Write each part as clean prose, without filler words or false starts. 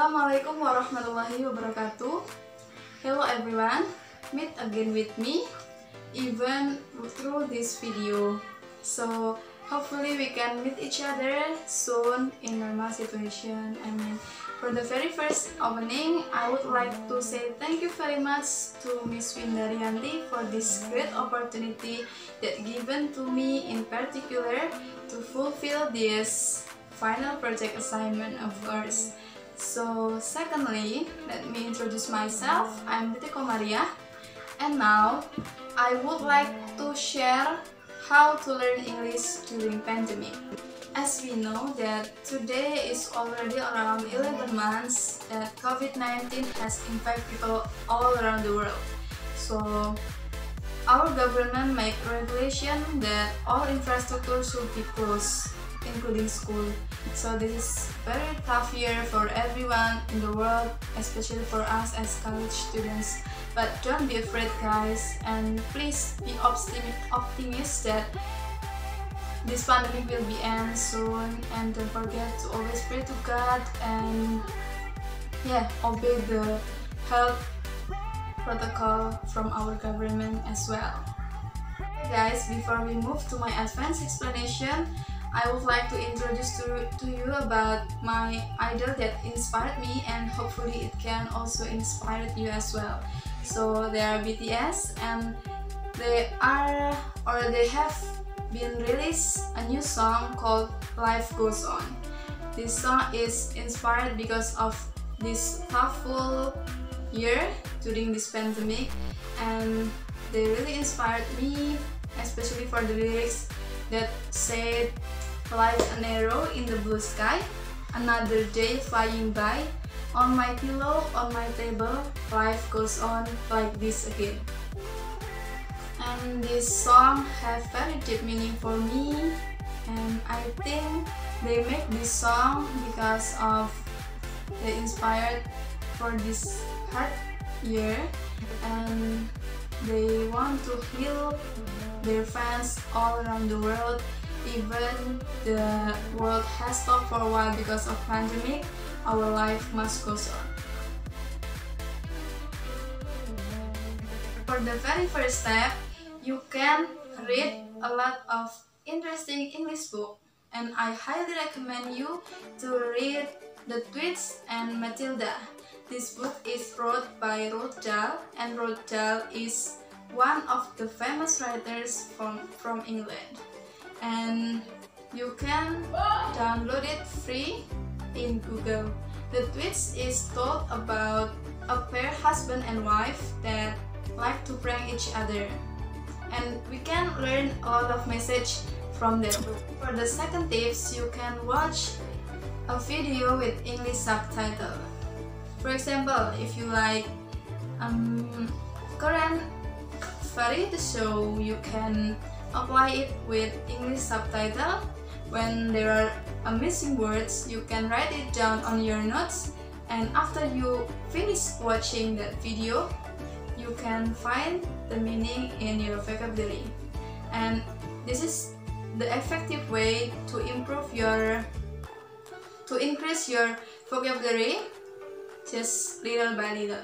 Assalamualaikum warahmatullahi wabarakatuh. Hello everyone, meet again with me, even through this video. So hopefully we can meet each other soon in normal situation. For the very first opening, I would like to say thank you very much to Miss Windhariyati for this great opportunity that given to me in particular to fulfill this final project assignment of course. So secondly, let me introduce myself. I'm Titik Komariyah, and now I would like to share how to learn English during pandemic. As we know that today is already around 11 months that COVID-19 has impacted people all around the world. So our government make regulation that all infrastructure should be closed, including school. So this is very tough year for everyone in the world, especially for us as college students. But don't be afraid guys, and please be optimistic that this pandemic will be end soon, and don't forget to always pray to God and obey the health protocol from our government as well. Okay guys, before we move to my advanced explanation, I would like to introduce to you about my idol that inspired me, and hopefully it can also inspire you as well. So they are BTS, and they have been released a new song called Life Goes On. This song is inspired because of this toughful year during this pandemic, and they really inspired me, especially for the lyrics that said, like an arrow in the blue sky, another day flying by, on my pillow, on my table, life goes on like this again. And this song have very deep meaning for me, and I think they make this song because of they inspired for this hard year, and they want to heal their fans all around the world. Even the world has stopped for a while because of pandemic, our life must go on. For the very first step, you can read a lot of interesting English book, and I highly recommend you to read The Tweets and Matilda. This book is wrote by Roald Dahl, and Roald Dahl is one of the famous writers from England. And you can download it free in Google. The Tweets is told about a pair, husband and wife, that like to prank each other, and we can learn a lot of message from that book. For the second tips, you can watch a video with English subtitle. For example, if you like Korean variety show, you can apply it with English subtitle. When there are missing words, you can write it down on your notes, and after you finish watching that video, you can find the meaning in your vocabulary. And this is the effective way to increase your vocabulary just little by little.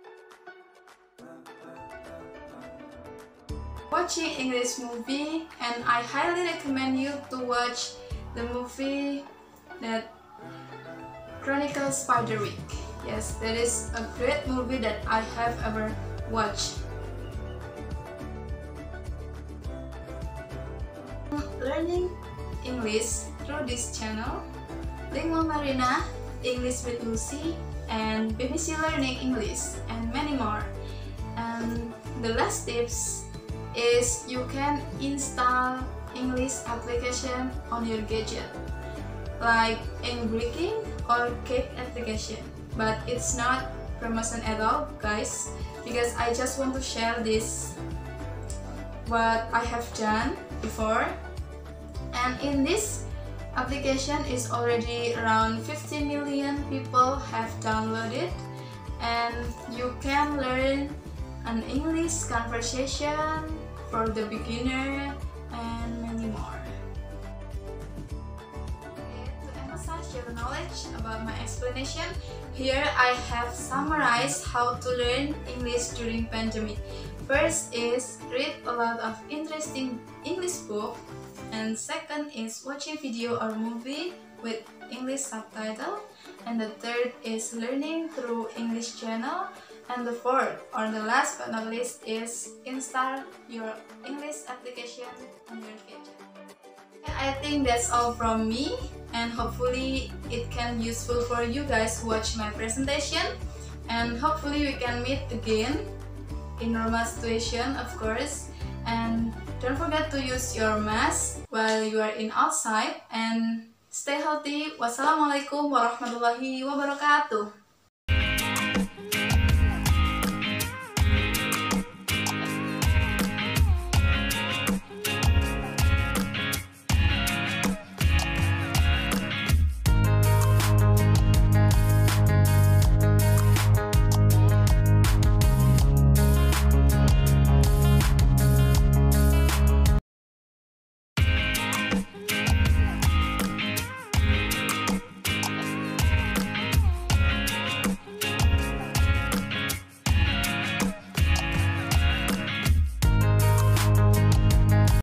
Watching English movie, and I highly recommend you to watch the movie that Chronicles Spiderwick. Yes, that is a great movie that I have ever watched. Learning English through this channel, Lingua Marina, English with Lucy, and BBC Learning English, and many more. And the last tips is you can install English application on your gadget, like English or Cake application. But it's not promotion at all guys, because I just want to share this what I have done before. And in this application is already around 50 million people have downloaded, and you can learn an English conversation for the beginner and many more. Okay, to emphasize your the knowledge about my explanation, here I have summarized how to learn English during pandemic. First is read a lot of interesting English book, and second is watching video or movie with English subtitle, and the third is learning through English channel, and the fourth or the last but not least is install your English application on your gadget. I think that's all from me, and hopefully it can be useful for you guys who watch my presentation, and hopefully we can meet again in normal situation, of course. And don't forget to use your mask while you are in outside, and stay healthy. Wassalamualaikum warahmatullahi wabarakatuh.